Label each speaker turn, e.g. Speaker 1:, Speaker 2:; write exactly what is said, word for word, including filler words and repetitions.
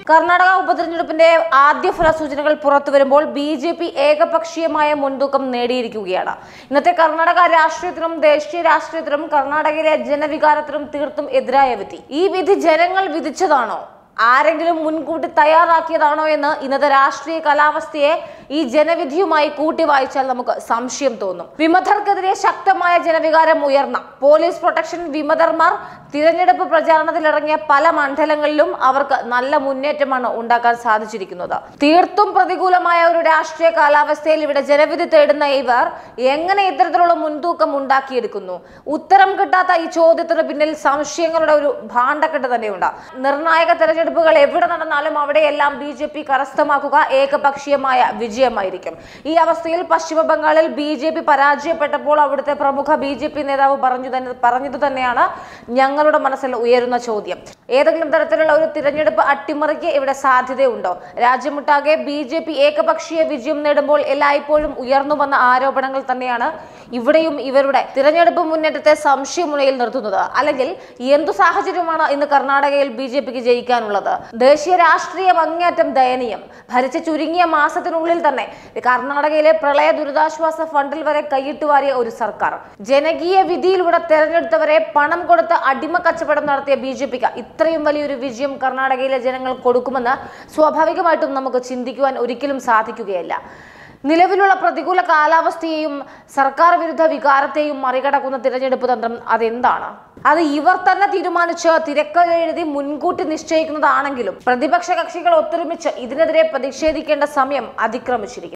Speaker 1: കർണാടക ഉപതെരഞ്ഞെടുപ്പിന്റെ ആദ്യ ഫലസൂചനകൾ പുറത്തു വരുമ്പോൾ ബി ജെ പി ഏകപക്ഷീയമായ മുൻതൂക്കം നേടിയിരിക്കുകയാണ്. ഇന്നത്തെ കർണാടക രാഷ്ട്രീയത്തിനും ദേശീയ രാഷ്ട്രീയത്തിനും കർണാടകയിലെ ജനവികാരത്തിനും തീർത്തും എതിരായ വിധി. ഈ വിധി ജനങ്ങൾ വിധിച്ചതാണോ, ആരെങ്കിലും മുൻകൂട്ടി തയ്യാറാക്കിയതാണോ എന്ന് ഇന്നത്തെ രാഷ്ട്രീയ കാലാവസ്ഥയെ ഈ ജനവിധിയുമായി കൂട്ടി വായിച്ചാൽ നമുക്ക് സംശയം തോന്നും. വിമതർക്കെതിരെ ശക്തമായ ജനവികാരം ഉയർന്ന പോലീസ് പ്രൊട്ടക്ഷൻ വിമതർമാർ തിരഞ്ഞെടുപ്പ് പ്രചാരണത്തിലിറങ്ങിയ പല മണ്ഡലങ്ങളിലും അവർക്ക് നല്ല മുന്നേറ്റമാണ് ഉണ്ടാക്കാൻ സാധിച്ചിരിക്കുന്നത്. തീർത്തും പ്രതികൂലമായ ഒരു രാഷ്ട്രീയ കാലാവസ്ഥയിൽ ഇവിടെ ജനവിധി തേടുന്ന ഇവർ എങ്ങനെ ഇത്തരത്തിലുള്ള മുൻതൂക്കം ഉണ്ടാക്കിയെടുക്കുന്നു? ഉത്തരം കിട്ടാത്ത ഈ ചോദ്യത്തിന് പിന്നിൽ സംശയങ്ങളുടെ ഒരു ഭാണ്ഡക്കെട്ട് തന്നെയുണ്ട്. നിർണായക തെരഞ്ഞെടുപ്പുകൾ എവിടെ നടന്നാലും അവിടെയെല്ലാം ബി ജെ പി കരസ്ഥമാക്കുക ഏകപക്ഷീയമായ വിജയമായിരിക്കും. ഈ അവസ്ഥയിൽ പശ്ചിമ ബംഗാളിൽ ബി ജെ പി പരാജയപ്പെട്ടപ്പോൾ അവിടുത്തെ പ്രമുഖ ബി ജെ പി നേതാവ് പറഞ്ഞു തന്നെ പറഞ്ഞത് തന്നെയാണ് ഞങ്ങളുടെ മനസ്സിൽ ഉയരുന്ന ചോദ്യം. ഏതെങ്കിലും തരത്തിലുള്ള ഒരു തിരഞ്ഞെടുപ്പ് അട്ടിമറിക്ക് ഇവിടെ സാധ്യതയുണ്ടോ? രാജ്യമൊട്ടാകെ ബി ജെ പി ഏകപക്ഷീയ വിജയം നേടുമ്പോൾ എല്ലായ്പ്പോഴും ഉയർന്നു വന്ന ആരോപണങ്ങൾ തന്നെയാണ് ഇവിടെയും ഇവരുടെ തിരഞ്ഞെടുപ്പ് മുന്നേറ്റത്തെ സംശയമുനയിൽ നിർത്തുന്നത്. അല്ലെങ്കിൽ എന്തു സാഹചര്യമാണ് ഇന്ന് കർണാടകയിൽ ബി ജെ പിക്ക് ജയിക്കാനുള്ളത്? ദേശീയ രാഷ്ട്രീയം അങ്ങേയറ്റം ദയനീയം. ഭരിച്ച ചുരുങ്ങിയ മാസത്തിനുള്ളിൽ തന്നെ കർണാടകയിലെ പ്രളയ ദുരിതാശ്വാസ ഫണ്ടിൽ വരെ കൈയിട്ട് വാരിയ ഒരു സർക്കാർ, ജനകീയ വിധിയിലൂടെ തെരഞ്ഞെടുത്തവരെ പണം കൊടുത്ത് അടിമ കച്ചവടം നടത്തിയ ബി ജെ പിക്ക് ഇത്രയും വലിയൊരു വിജയം കർണാടകയിലെ ജനങ്ങൾ കൊടുക്കുമെന്ന് സ്വാഭാവികമായിട്ടും നമുക്ക് ചിന്തിക്കുവാൻ ഒരിക്കലും സാധിക്കുകയില്ല. നിലവിലുള്ള പ്രതികൂല കാലാവസ്ഥയെയും സർക്കാർ വിരുദ്ധ വികാരത്തെയും മറികടക്കുന്ന തിരഞ്ഞെടുപ്പ് തന്ത്രം അതെന്താണ്? അത് ഇവർ തന്നെ തീരുമാനിച്ച് തിരക്കഥെഴുതി മുൻകൂട്ടി നിശ്ചയിക്കുന്നതാണെങ്കിലും പ്രതിപക്ഷ കക്ഷികൾ ഒത്തൊരുമിച്ച് ഇതിനെതിരെ പ്രതിഷേധിക്കേണ്ട സമയം അതിക്രമിച്ചിരിക്കുന്നു.